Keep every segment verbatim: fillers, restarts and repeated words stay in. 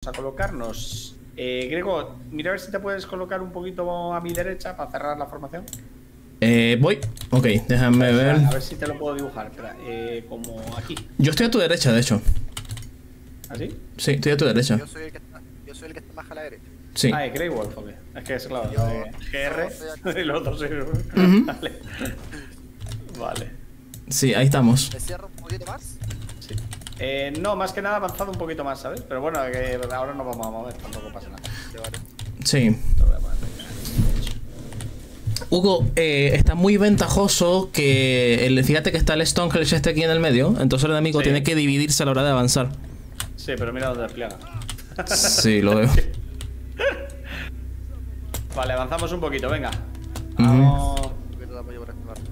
a colocarnos. Eh, Grego, mira a ver si te puedes colocar un poquito a mi derecha para cerrar la formación. Eh, voy. Ok, déjame ver. A ver si te lo puedo dibujar. Espera, eh, como aquí. Yo estoy a tu derecha, de hecho. ¿Así? Sí, estoy a tu derecha. Yo soy el que está, yo soy el que está más a la derecha. Sí. Ah, es Grey Wolf, ok. Es que es claro, Yo- de G R yo y los otros sí. Ujú. Vale. Vale. Sí, ahí estamos. ¿Me cierro un poquito más? Sí. Eh, no, más que nada avanzado un poquito más, ¿sabes? Pero bueno, que ahora nos vamos a mover, tampoco pasa nada. Sí, vale. Sí. Lo voy a poner ahí. Hugo, eh, está muy ventajoso que el, fíjate que está el Stonehenge este aquí en el medio, entonces el enemigo Sí. tiene que dividirse a la hora de avanzar. Sí, pero mira dónde despliega. Sí, lo veo. Vale, avanzamos un poquito, venga. Ujú. Vamos. Un poquito de apoyo por esta parte.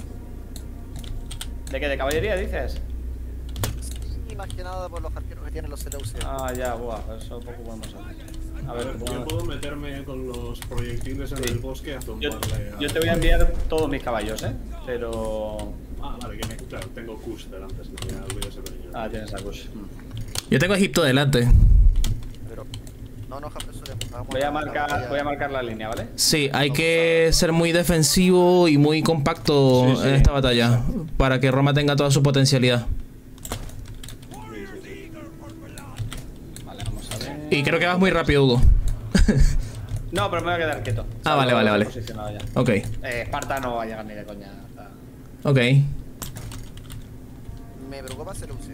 ¿De qué? ¿De caballería dices? Y más que nada por los arqueros que tienen los C L U C. Ah, ya, guau, eso poco podemos hacer. A A ver, ver, yo ¿cómo- puedo meterme con los proyectiles en Sí. el bosque a yo, tumbarle a... yo te voy a enviar todos mis caballos, ¿eh? Pero... Ah, vale, que me... Claro, tengo Kush delante, si no me olvido ese pequeño. Ah, tienes a Kush. Yo tengo a Egipto delante. Pero no nos apresuremos. hagamos Voy a la- marcar, la- voy a marcar la línea, ¿vale? Sí, hay que ser muy defensivo y muy compacto Sí, sí. en esta batalla para que Roma tenga toda su potencialidad. Sí, sí, sí. Vale, vamos a ver... Y creo que vas muy rápido, Hugo. No, pero me voy a quedar quieto. Ah, vale, vale, vale. Posicionado ya. Ok, Eh, Esparta no va a llegar ni de coña. Está- ok. Me preocupa C L U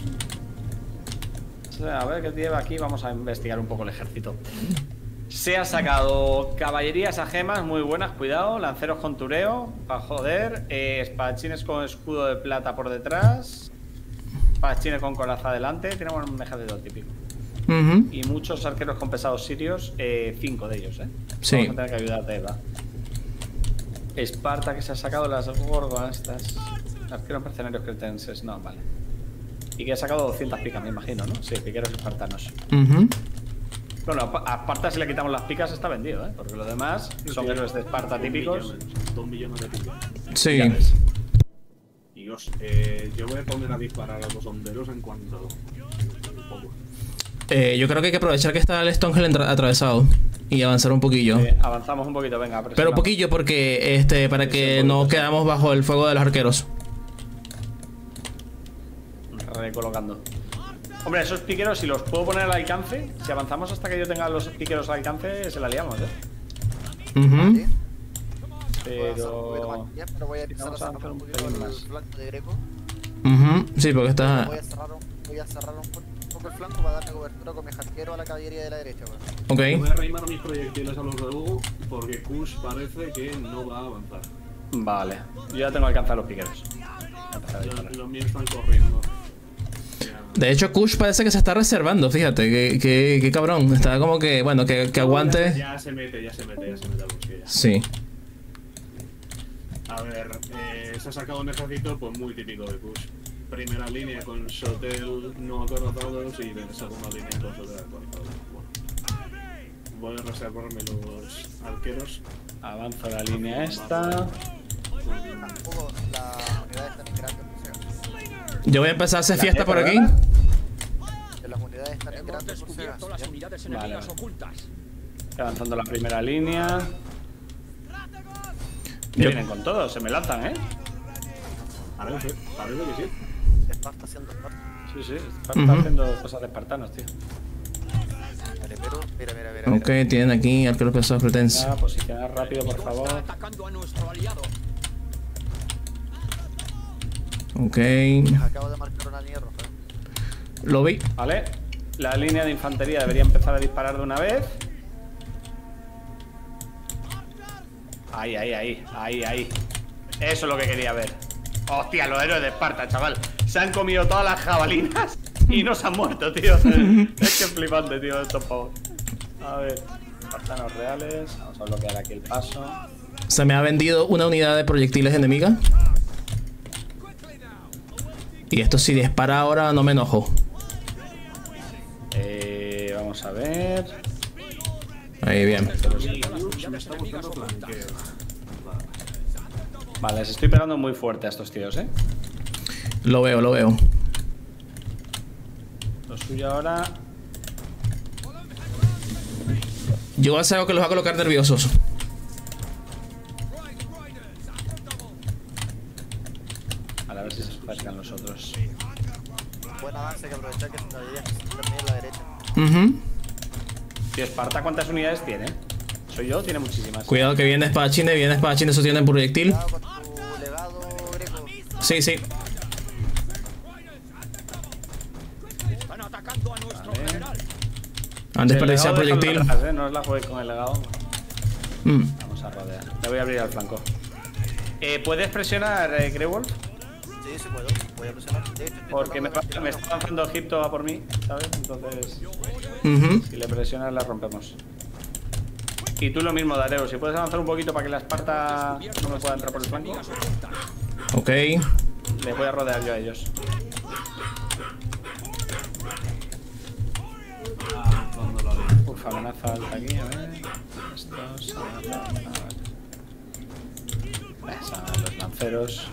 C. A ver qué lleva aquí, vamos a investigar un poco el ejército. Se ha sacado caballerías a gemas muy buenas, cuidado, lanceros con tureo, para joder, eh, espadachines con escudo de plata por detrás, espadachines con coraza adelante, tenemos un ejército típico. Ujú. Y muchos arqueros con pesados sirios, eh, cinco de ellos, eh. Sí. Vamos a tener que ayudarte, Eva. Esparta que se ha sacado las gorgas, estas. Arqueros mercenarios cretenses, no, vale. Y que ha sacado doscientas picas, me imagino, ¿no? Sí, piqueros espartanos. Ujú. Bueno, a Esparta si le quitamos las picas está vendido, ¿eh? Porque los demás son héroes de Esparta típicos. Millones, dos millones de picas. Sí. Ya ves. Dios, eh, yo voy a poner a disparar a los honderos en cuanto... Un poco. Eh, yo creo que hay que aprovechar que está el Stonehenge entra- atravesado y avanzar un poquillo. Eh, avanzamos un poquito, venga. Pero presionamos. poquillo porque este para Sí, que sí, un no poquito. quedamos bajo el fuego de los arqueros. Recolocando. Hombre, esos piqueros, si los puedo poner al alcance, si avanzamos hasta que yo tenga los piqueros al alcance, se la liamos, ¿eh? Ujú. ¿Sí? Voy a avanzar un poquito Pero... más bien, pero voy a empezar a Vamos a cerrar avanzar un un poquito pelín el más. flanco de Greco. Ujú. Sí, porque está... Voy a cerrar un, voy a cerrar un, po- un poco el flanco para darle cobertura con mi arquero a la caballería de la derecha. Bueno. Ok. Voy a reimar mis proyectiles a los de Hugo porque Kush parece que no va a avanzar. Vale. Yo ya tengo alcanzado los piqueros. Voy a empezar a Los, disparar. los míos están corriendo. Ya. De hecho, Kush parece que se está reservando, fíjate, que, que, que cabrón. Está como que, bueno, que, que aguante. Ya, ya se mete, ya se mete, ya se mete al bosque ya. Sí. A ver, eh, se ha sacado un ejército pues muy típico de Kush. Primera línea con Shotel no acorazados y de segunda línea con Shotel acorazados. Bueno, voy a reservarme los arqueros. Avanzo la línea esta. Hugo, las unidades están en grandes museos. Yo voy a empezar a hacer La fiesta jefa, por aquí. ¿verdad? Que las unidades están en Hemos grandes descubierto museos. las ¿ya? unidades Vale, enemigas vale. ocultas. Estoy avanzando la primera línea. Que Yo- vienen con todo, se me lanzan, ¿eh? Parece, parece que sí. Esparta haciendo Esparta. Sí, sí. Está Ujú. haciendo cosas de espartanos, tío. Vale, pero mira, mira, mira. Ok, mira. tienen aquí arqueros pesados cretenses. Ya, posicionar rápido, por Enemigo favor. está atacando a nuestro aliado. Ok. Acabo de marcar una línea roja. Lo vi. Vale. La línea de infantería debería empezar a disparar de una vez. Ahí, ahí, ahí, ahí, ahí. Eso es lo que quería ver. Hostia, los héroes de Esparta, chaval. Se han comido todas las jabalinas y no se han muerto, tío. Es que es flipante, tío, estos pavos. A ver, espartanos reales. Vamos a bloquear aquí el paso. Se me ha vendido una unidad de proyectiles enemiga. Y esto si dispara ahora no me enojo. Eh, vamos a ver. Ahí, bien. Kush me está buscando flanqueo. Vale. Vale, les estoy pegando muy fuerte a estos tíos, ¿eh? Lo veo, lo veo. Lo suyo ahora... Yo voy a hacer algo que los va a colocar nerviosos. A ver si se acercan los otros. Buen avance, que aprovechar que su caballería termine en la derecha. Uh-huh. Tío, Esparta, ¿cuántas unidades tiene? ¿Soy yo? Tiene muchísimas. Cuidado que viene espadachines, viene espadachines, eso tienen proyectil. Cuidado con tu legado, Greco. Sí, sí. Están atacando a nuestro Vale. general. Han desperdiciado Sí, el legado proyectil. déjalo atrás, ¿eh? No os la juguéis con el legado. Mm. Vamos a rodear. Le voy a abrir al flanco. Eh, ¿Puedes presionar, eh, Greywolf? Sí, sí puedo. Voy a presionar. De hecho, estoy Porque me, tratando de me está lanzando Egipto a por mí, ¿sabes? Entonces, Ujú. si le presionas, la rompemos. Y tú lo mismo, Dareo. Si puedes avanzar un poquito para que la Esparta no me pueda entrar por el flanco, Ok. le voy a rodear yo a ellos. Avanzando la línea. Uf, amenaza alta aquí, a ver. Estos, amenaza alta. Eh, son los lanceros.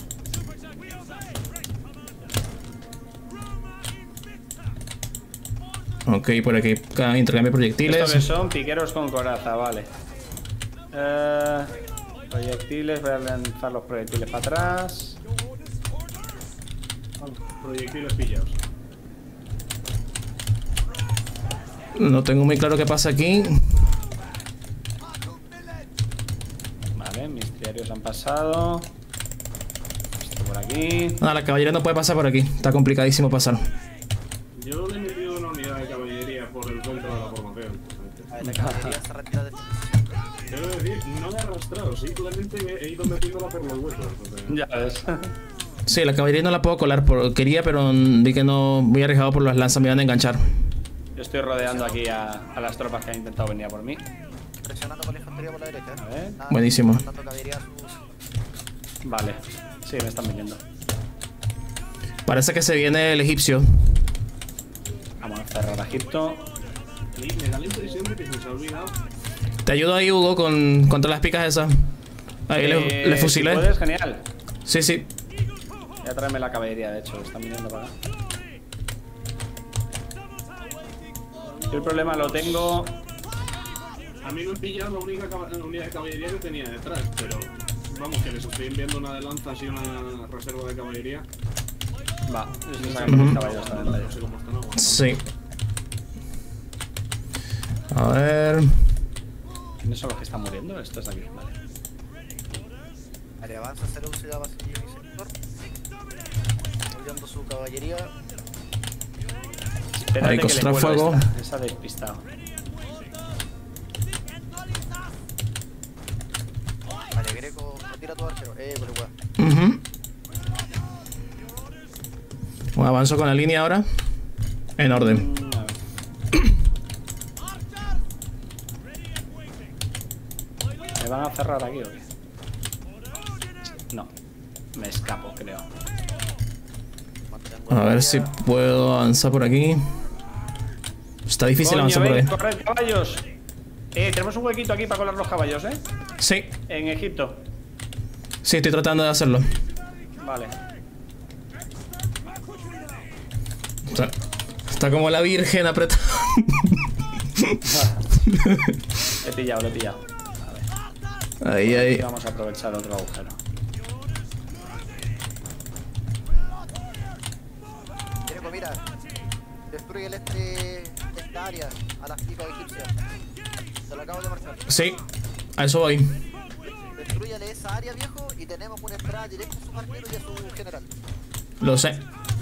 Ok, por aquí ca- intercambio ¿Estos que proyectiles. son? Piqueros con coraza, vale. Eh, proyectiles, voy a lanzar los proyectiles para atrás. Proyectiles pillados. No tengo muy claro qué pasa aquí. Vale, mis diarios han pasado. Esto por aquí. Nada, la caballería no puede pasar por aquí. Está complicadísimo pasar. Yo le he metido una unidad de caballería por el centro de la formación. A ver, la caballería se retira de esta Quiero decir, no me he arrastrado, simplemente he ido metiéndola por los huecos. o sea. Ya ves. Sí, la caballería no la puedo colar. Por... Quería, pero vi que no. Muy arriesgado por las lanzas, me iban a enganchar. Yo estoy rodeando aquí a, a las tropas que han intentado venir a por mí. presionando con la infantería por la derecha. A ver. Nada, Buenísimo. mandando caballería a sus- Vale. Sí, me están viniendo. Parece que se viene el egipcio. Vamos a cerrar a Egipto. Y me da la impresión de que se os ha olvidado. Te ayudo ahí, Hugo, con contra las picas esas. Ahí le, Eh, le fusilé. Si puedes, genial. Sí, sí. Voy a traerme la caballería, de hecho. Están viniendo para acá. Yo el problema lo tengo. A mí me han pillado la única caba- la unidad de caballería que tenía detrás, pero vamos, que les estoy enviando una de lanzas y una reserva de caballería. Va, yo estoy sacando mis caballos también. No vaya. sé cómo están aguantando. Sí. A ver. ¿Quiénes son los que están muriendo? Estos de aquí. Vale. Vale, avanza hacia la velocidad base y mi sector. Apoyando su caballería. Espérate Ahí, que le concentrar cuelo fuego. esta. Esa despistado. Vale, Greco, retira tu arquero. Eh, por igual. Ujú. Bueno, avanzo con la línea ahora. En orden. Mm, a ver. ¿Me van a cerrar aquí o qué? No. Me escapo, creo. Mantengo A la ver línea. si puedo avanzar por aquí. Está difícil Coño, avanzar por ven, ahí. corred, caballos. Eh, tenemos un huequito aquí para colar los caballos, ¿eh? Sí, En Egipto. sí, estoy tratando de hacerlo. Vale. O sea, está como la virgen apretada. He pillado, lo he pillado. Ahí, Y ahí. vamos a aprovechar otro agujero. Greco, mira. Destruye el este, esta área a las picas egipcias. Te lo acabo de marcar. Sí, a eso voy. Destruyale esa área, viejo, y tenemos una entrada directa a su arquero y a su general. Lo sé. El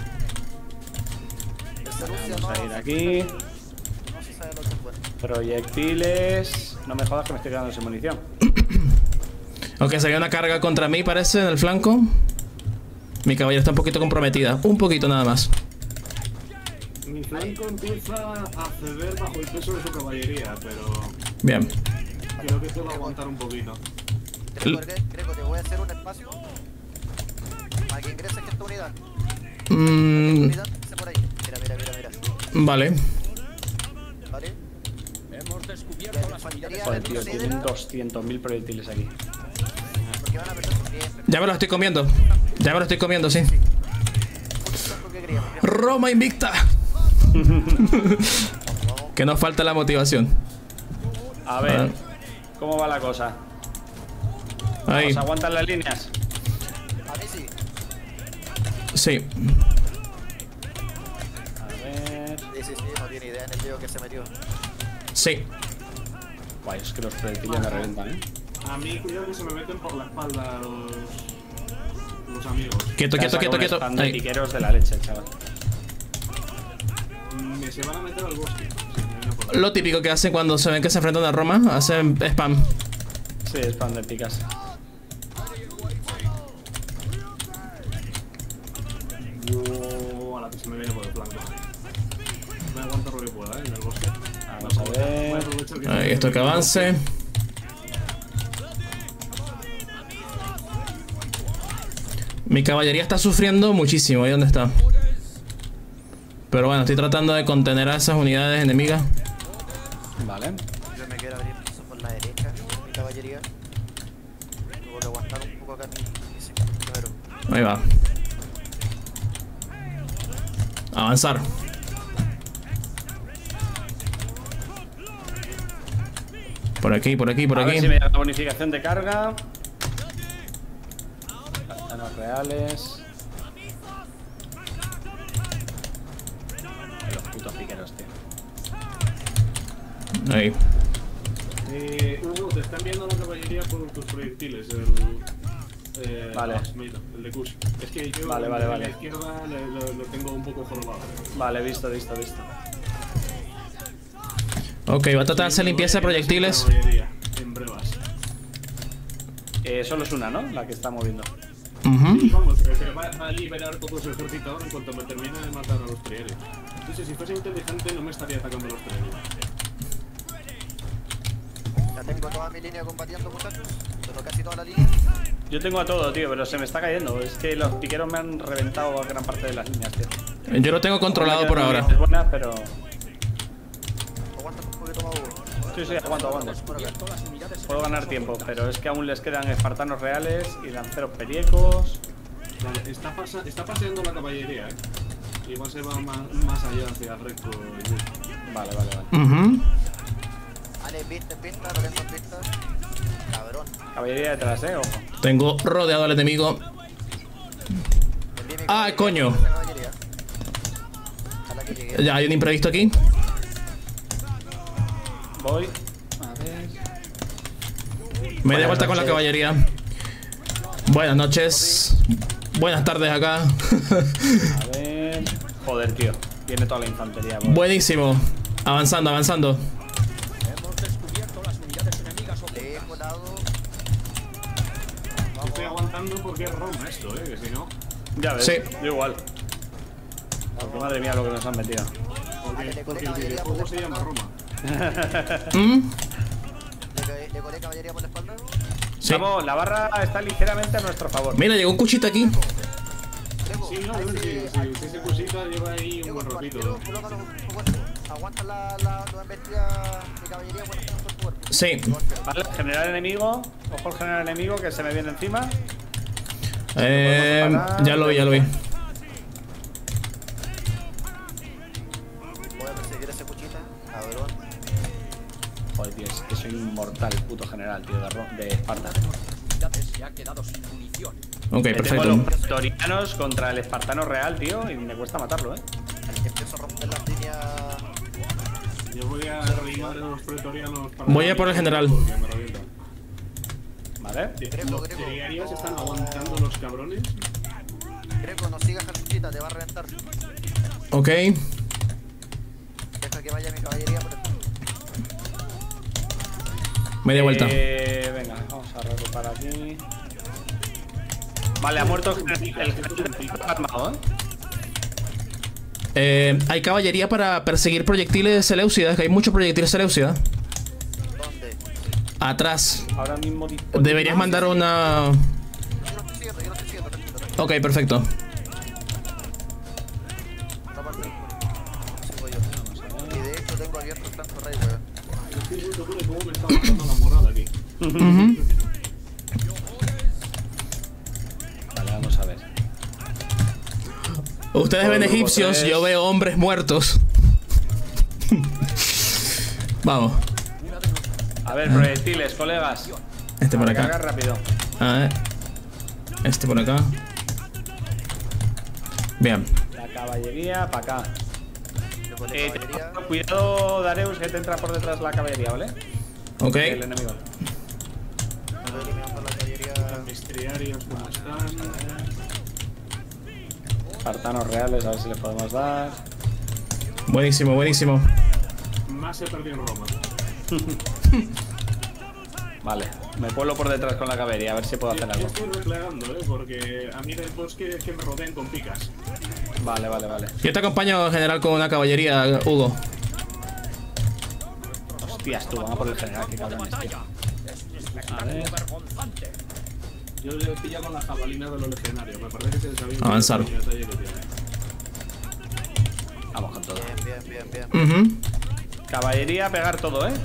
Serucia Vamos a ir no, aquí. no se sabe lo que es bueno. Proyectiles. No me jodas que me estoy quedando sin munición. Ok, se había una carga contra mí, parece, en el flanco. Mi caballero está un poquito comprometida. Un poquito nada más. Mi flanco empieza a ceder bajo el peso de su caballería, pero Bien. creo que puedo aguantar un poquito. Greco, Gre- Greco, te voy a hacer un espacio para que ingreses esta unidad. Mm, Unidad, pase por ahí. Mira, mira, mira, mira. vale. ¿Vale? Hemos Ya, descubierto la las unidades. infantería Joder, tío, tienen retrocederá, doscientos mil proyectiles aquí. porque van a perder su tiempo. Ya me lo estoy comiendo. Ya me lo estoy comiendo, sí. Mucho tiempo que queríamos. Roma invicta. Vamos, vamos. Que nos falta la motivación. A ver, ¿cómo va la cosa? Ahí. ¿Nos aguantan las líneas? A mí sí. Sí. A ver. Sí, sí, sí, no tiene idea en el lío que se metió. Sí. Guay, es que los proyectiles me revientan, ¿eh? A mí, cuidado que se me meten por la espalda los, los amigos. Quieto, quieto, quieto, quieto. Están de Ahí. piqueros de la leche, chaval. Me se van a meter al bosque. Sí, me viene por ahí. Lo típico que hacen cuando se ven que se enfrentan a Roma, hacen spam. Sí, es pan de picas. Uh, a la que se me viene por el flanco. Me aguanto lo que pueda, ¿eh? En el bosque. Vamos a Voy a ver. aprovechar que Ahí, esto que avance. Mi caballería está sufriendo muchísimo. ¿Ahí dónde está? Pero bueno, estoy tratando de contener a esas unidades enemigas. Vale. Yo me quiero abrir paso por la derecha, mi caballería. Tengo que aguantar un poco acá mi, mi sector. Ahí va. Avanzar. Por aquí, por aquí, por a aquí. ver si me da la bonificación de carga. Espartanos reales. Ay, los putos piqueros, tío. Ahí. Eh, Hugo, te están viendo la caballería por tus proyectiles. El, eh, Vale. ah, mira, el de Kush. Es que yo Vale, el vale, de vale. la izquierda le- lo, lo tengo un poco jorobado. Vale, visto, visto, visto. Ok, va a tratar de hacer limpieza de proyectiles. Caballería, en brevas. Eh, solo es una, ¿no? La que está moviendo. Ujú. Y vamos, pero que va, va a liberar todo su ejército en cuanto me termine de matar a los trierios. Entonces, si fuese inteligente, no me estaría atacando a los trierios. Ya tengo toda mi línea combatiendo, muchachos. Tengo casi toda la línea. Yo tengo a todo, tío, pero se me está cayendo. Es que los piqueros me han reventado gran parte de las líneas, tío. Yo lo tengo controlado por ahora. Es buena, pero... Aguanta un poquito más, Hugo. Sí, sí, aguanto, aguanto. Por acá. Puedo ganar tiempo, pero es que aún les quedan espartanos reales y lanceros periecos. Vale, está, pasa, está paseando la caballería, eh. Igual se va más, más allá hacia recto y Bush. Vale, vale, vale. Ujú. Vale, vista, vista, no tengo vista. Cabrón. Caballería detrás, eh, ojo. Tengo rodeado al enemigo. Envíe mi Ah, caballería coño. por esa caballería. Ojalá que llegue. Ya hay un imprevisto aquí. Voy. A ver. Me doy Buenas vuelta con la noches. caballería. Buenas noches. Buenas tardes acá. A ver. Joder, tío. Viene toda la infantería. bro. Buenísimo. Avanzando, avanzando. Hemos descubierto las unidades enemigas Le he ocultas. colado. Yo estoy aguantando porque es Roma esto, eh, que si no. Ya ves. Sí. Yo igual. Porque madre mía lo que nos han metido. Porque, Vale, le porque colé el caballería por videojuego la se llama espalda. Roma. ¿Mm? Le, ca- le colé caballería por la espalda. Sí. Vamos, la barra está ligeramente a nuestro favor. Mira, llegó un cuchito aquí. Trevo, Sí, no, ahí no, sí, sí, ahí sí, sí, esa cosita lleva ahí un Trevo, buen tu ratito. arquero, colócalo un poco alto. Aguanta la, la, la embestida de caballería cuando esté en tu cuerpo. Sí. Vale, general enemigo. Ojo al general enemigo que se me viene encima. Eh, ya lo vi, ya lo vi. Voy a perseguir ese cuchita, cabrón. Joder, tío, es que soy inmortal, puto general, tío, de, Ro- de Esparta. Unidades se ha quedado sin munición. Ok, Que tengo a los perfecto. pretorianos contra el espartano real, tío, y me cuesta matarlo, eh. Empiezo a romper las líneas. Yo voy a arrimar a los pretorianos para. Voy a por el general. Porque me revientan. Vale. Greco, Los Greco. trierios están aguantando los cabrones. Greco, no sigas al cuchita, te va a reventar. Ok. Deja que vaya mi caballería por el. Media vuelta. Eh, venga, vamos a regrupar aquí. Vale, ha muerto el general. El general está armado, eh. Eh, hay caballería para perseguir proyectiles Seleucidas, que hay muchos proyectiles Seleucidas. ¿Dónde? Atrás. Ahora mismo disponible. Deberías mandar una... Yo lo estoy siguiendo, yo lo estoy siguiendo, tranquilo, tranquilo. Ok, perfecto. No parte del sigo yo. Y de hecho tengo abierto el flanco rey, weón. Estoy muy seguro de cómo me está matando la morada aquí. Ujú. Vale, vamos a ver. Ustedes ven Grupo egipcios, tres. yo veo hombres muertos. Vamos. A ver, proyectiles, colegas. Este por Carga acá. rápido. A ver. Este por acá. Bien. La caballería para acá. Yo con la Eh, caballería. te- cuidado, Dareus, que te entra por detrás la caballería, ¿vale? Ok. El enemigo. Estoy eliminando la caballería. Los mistriarios, ¿cómo están? Espartanos reales, a ver si les podemos dar. Buenísimo, buenísimo. Más se perdió en Roma. Vale, me pueblo por detrás con la caballería, a ver si puedo Yo, hacer yo algo. estoy replegando, ¿eh? Porque a mí del bosque es que me rodean con picas. Vale, vale, vale. Yo te acompaño, general, con una caballería, Hugo. Hostias, tú, vamos a por el general, que cabrón es, tío. A ver. Vergonzante. Yo le pilla con la jabalina de los legionarios. Me parece que se les había Avanzar. el detalle que tiene. Vamos con todo. Bien, bien, bien, bien. Ujú. Caballería, pegar todo, ¿eh?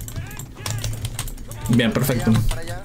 Bien, perfecto. Para allá.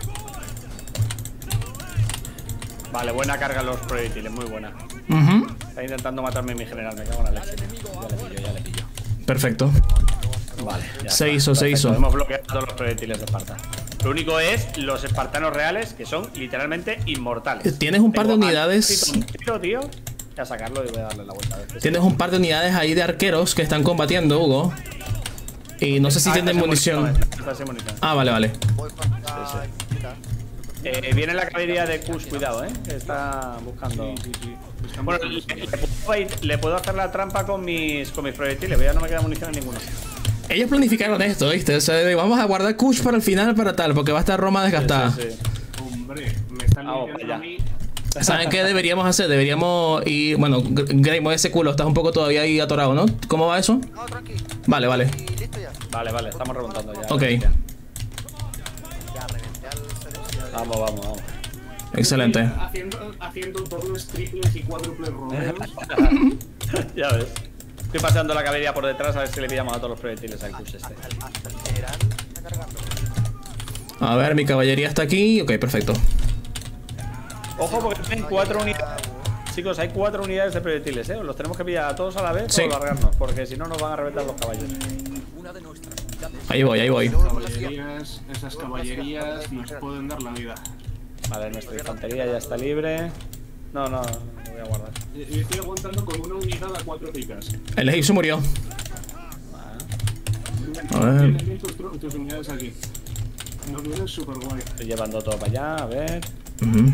Vale, buena carga en los proyectiles, muy buena. Ujú. Está intentando matarme mi general, me cago en la leche. Ya le pillo, ya le pillo. Perfecto. Vale, ya Se está, hizo, se perfecto. hizo. Hemos bloqueado todos los proyectiles de Esparta. Lo único es los espartanos reales, que son literalmente inmortales. Tienes un par de Tengo al unidades- ejército entero, tío. Voy a sacarlo y voy a darle la vuelta a veces. Tienes un par de unidades ahí de arqueros que están combatiendo, Hugo. Y no sé si Ah, tienen está sin munición. Está sin munición. Ah, vale, vale. Voy con la. Eh, viene la caballería de Kush, cuidado, eh. Que está buscando. Sí, sí, sí. Están Bueno, le, le puedo, le puedo hacer la trampa con mis, con mis proyectiles, pero ya no me queda munición en ninguno. Ellos planificaron esto, ¿viste? O sea, de, vamos a guardar Kush para el final, para tal, porque va a estar Roma desgastada. Sí, sí, sí. Hombre, me están Vamos diciendo para a allá. mí. ¿Saben qué deberíamos hacer? Deberíamos ir... Bueno, Grey, mueve ese culo, estás un poco todavía ahí atorado, ¿no? ¿Cómo va eso? No, tranqui. Vale, vale. Y listo ya. Vale, vale, estamos remontando ya. Ok. Ya. Ya reventé al servicio. Vamos, vamos, vamos. Excelente. Haciendo, haciendo dobles, triples y cuádruples rodeos. Ya ves. Estoy paseando la caballería por detrás a ver si le pillamos a todos los proyectiles al Kush este. Hasta el, hasta el general está cargando. A ver, mi caballería está aquí. Ok, perfecto. Ojo porque tienen cuatro unidades. Chicos, hay cuatro unidades de proyectiles, ¿eh? Los tenemos que pillar a todos a la vez Sí. o largarnos, porque si no nos van a reventar los caballos. Una de nuestras unidades. Ahí voy, ahí voy. Caballerías, esas caballerías nos pueden dar la vida. Vale, nuestra infantería ya está libre. No, no, no voy a guardar. Yo estoy aguantando con una unidad a cuatro picas. El egipcio murió. A ver. Tienes bien tus, tru- tus unidades aquí. Nos viene súper guay. Estoy llevando todo para allá, a ver. Ujú.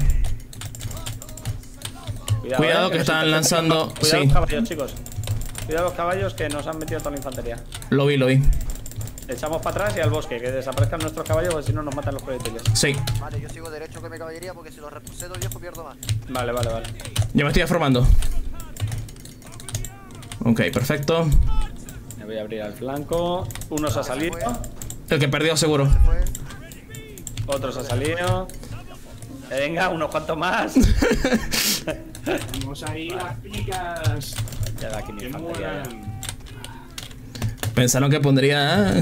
Cuidado, Cuidado eh, que nos están intentan- lanzando- Cuidado sí. los caballos, chicos. Cuidado los caballos que nos han metido toda la infantería. Lo vi, lo vi. Echamos para atrás y al bosque, que desaparezcan nuestros caballos, porque si no nos matan los proyectiles. Sí. Vale, yo sigo derecho con mi caballería porque si lo retrocedo viejo pierdo más. Vale, vale, vale. Yo me estoy formando. Ok, perfecto. Me voy a abrir al flanco. Uno se ha salido, El que perdió seguro. Fue. otro se ha salido. Eh, Venga, unos cuantos más. Vamos ahí las picas. Queda aquí mi Que infantería. ya. mueran. Pensaron que pondría...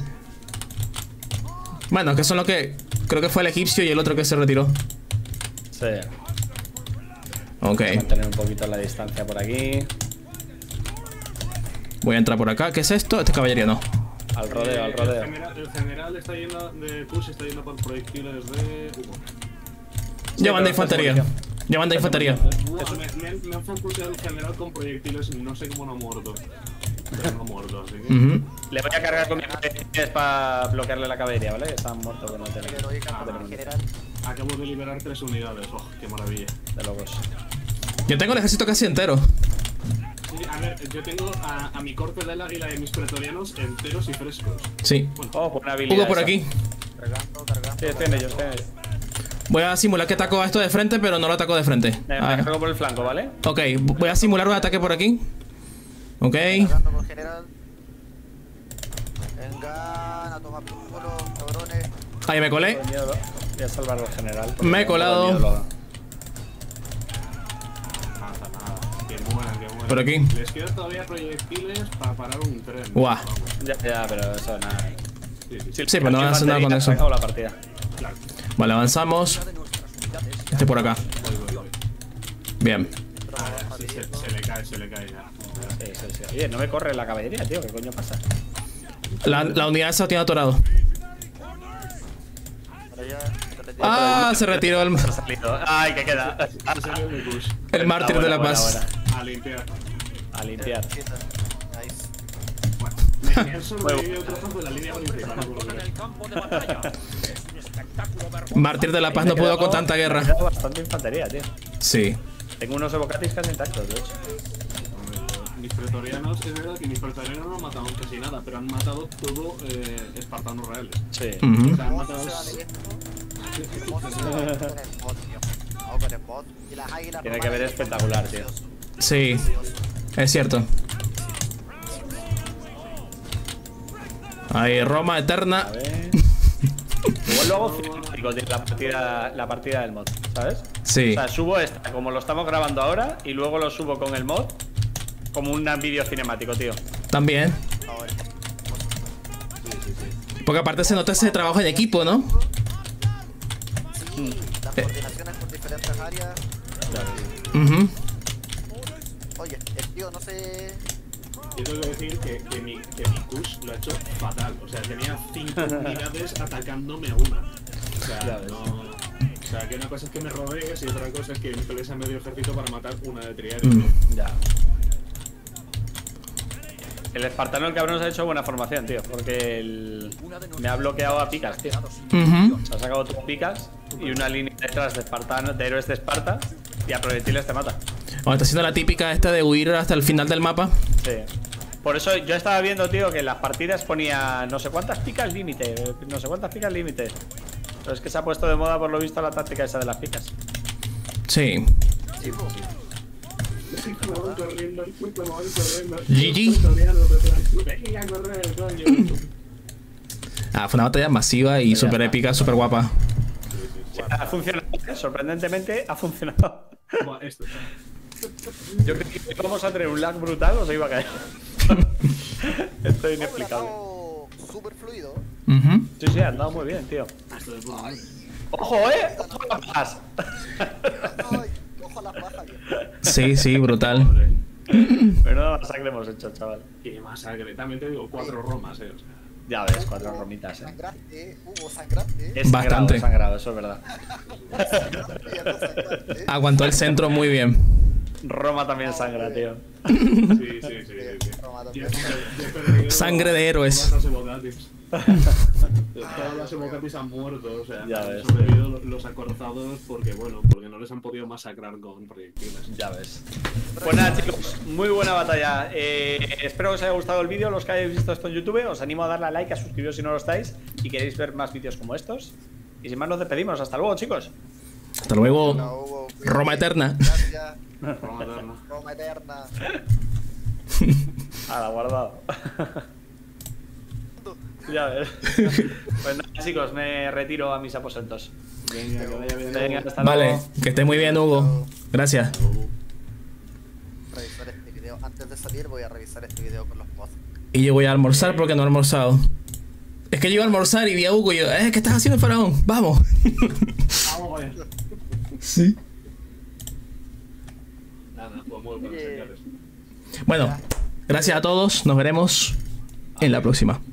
Bueno, que son lo que... Creo que fue el egipcio y el otro que se retiró. Sí. Ok. Voy a mantener un poquito la distancia por aquí. Voy a entrar por acá. ¿Qué es esto? Este caballería no. Al rodeo, al Eh, rodeo. El general, el general está yendo de Kush, está yendo por proyectiles de Hugo. Ya manda pero infantería. está Ya manda infantería. Buah, me, me, han- me han focuseado el general con proyectiles, no sé cómo no ha muerto. Pero no ha muerto, así que. Ujú. Le voy a cargar con mis proyectiles para bloquearle la caballería, ¿vale? Que están muertos con el Pero tele. heroica Ah, con vale. el general. Acabo de liberar tres unidades, oh, qué maravilla. De locos. Yo tengo el ejército casi entero. Sí, a ver, yo tengo a, a mi corte del águila y a mis pretorianos enteros y frescos. Sí. Oh, buena habilidad. Hugo por esa. aquí. Cargando, cargando. Sí, estoy en ellos, estoy en ellos. Voy a simular que ataco a esto de frente, pero no lo ataco de frente. Me, me Ah, cargo por el flanco, ¿vale? ok, voy a simular un ataque por aquí. Ok. Cargando con general. Vengan a tomar por culo, cabrones. Ahí me colé. Coño, voy a salvar al general. porque Me he me colado. da miedo, Nada, nada. Que mueran, que mueran. Por aquí. Les quedan todavía proyectiles para parar un tren. Guau. Vamos. lo- Ya, ya, pero eso nada. Sí, sí, Sí, Sí, pero no hace nada con eso. Se acabó la partida. claro. Vale, avanzamos. Una de nuestras unidades se Este por acá. Voy, voy, voy. Bien. Ah, sí, se, se le cae, se le cae ya. Sí, sí, sí. Oye, no me corre la caballería, tío. ¿Qué coño pasa? La, la unidad esa tiene atorado. Ah, se retiró el, Ha salido. Ay, que queda. Ese sería mi push. el mártir de la Buena, paz. buena, A limpiar. buena. A limpiar. Nice. Me he sobrevivido trozos de la línea principal. por lo que En veo. el campo de batalla. Es un espectáculo vergonzoso. Mártir de la paz no pudo con tanta Me guerra. ha quedado bastante infantería, tío. Sí. Tengo unos evocatis casi intactos, de hecho. Mis pretorianos, es verdad que mis pretorianos no han matado casi nada, pero han matado todo eh, espartanos reales. Sí. Ujú. O sea, han ¿Cómo matado. se va de esto? ¿Cómo se va con el bot, tío? No, con el bot. Y las águilas Tiene que ver romanas espectacular, son tío. preciosas. Sí. Es cierto. Ahí, Roma eterna. A ver. Igual lo hago cinemático, tío, la partida, la partida del mod, ¿sabes? Sí. O sea, subo esta como lo estamos grabando ahora y luego lo subo con el mod como un vídeo cinemático, tío. También. Ahora. Porque aparte se nota ese trabajo en equipo, ¿no? Sí, las coordinaciones por diferentes áreas. Ujú. Oye, el tío no sé. Yo tengo que decir que, que, mi, que mi Kush lo ha hecho fatal. O sea, tenía cinco unidades atacándome a una. O sea, Ya ves. no. O sea, que una cosa es que me rodees y otra cosa es que me pelees a medio ejército para matar una de triario. Mm. Ya. El espartano, el cabrón, se ha hecho buena formación, tío. Porque el... me ha bloqueado a picas, tío. Ujú. Se ha sacado tres picas y una línea detrás de espartano, de héroes de Esparta. Y a proyectiles te mata. Bueno, está haciendo la típica esta de huir hasta el final del mapa. Sí. Por eso yo estaba viendo, tío, que en las partidas ponía no sé cuántas picas límite, no sé cuántas picas límite. Pero es que se ha puesto de moda, por lo visto, la táctica esa de las picas. Sí. Me voy corriendo, me voy corriendo. G G. Pretorianos detrás. Venga a correr, coño. Ah, fue una batalla masiva y súper épica, súper guapa. Sí, ha funcionado, ¿eh? Sorprendentemente ha funcionado. Buah, esto. Yo creí que íbamos a tener un lag brutal o se iba a caer. Esto es inexplicable. Súper fluido. Ujú. Sí, sí, ha andado muy bien, tío. Esto de puta madre. ¡Ojo, eh! ¡Ojo a las pajas! Ay, ojo a las bajas, tío. Sí, sí, brutal. Menuda masacre hemos hecho, chaval. Qué masacre. También te digo, cuatro romas, eh. O sea. Ya ves, cuatro romitas, eh. Sangrante, hubo sangrante. Es sangrado, Bastante. es sangrado, eso es verdad. Sangrante y algo sangrante. Aguantó el centro muy bien. Roma también sangra, tío. Sí, sí, sí, sí, sí. Roma Yo, también. yo he perdido Sangre de héroes. Todas las evocatis. Todas las evocatis han muerto, o sea, Ya han ves. sobrevivido los- los acorzados porque, bueno, porque no les han podido masacrar con proyectiles. Ya ves. Pues nada, chicos, muy buena batalla. Eh, espero que os haya gustado el vídeo. Los que hayáis visto esto en YouTube, os animo a darle a like, a suscribiros si no lo estáis y queréis ver más vídeos como estos. Y sin más, nos despedimos. Hasta luego, chicos. Hasta luego. No hubo- Roma eterna. Gracias. Roma eterna. Roma eterna. Ahora, guardado. Ya ves. Pues nada, chicos, me retiro a mis aposentos. Venga, que vaya bien. Venga, hasta Vale, luego. que esté muy bien, Hugo. Gracias. Revisar este video. Antes de salir voy a revisar este video con los mods. Y yo voy a almorzar porque no he almorzado. Es que yo iba a almorzar y vi a Hugo y yo, eh, ¿qué estás haciendo, faraón? Vamos. Vamos, vaya. Sí. Nada, pues muy buenos señores. Bueno, gracias a todos. Nos veremos en la próxima.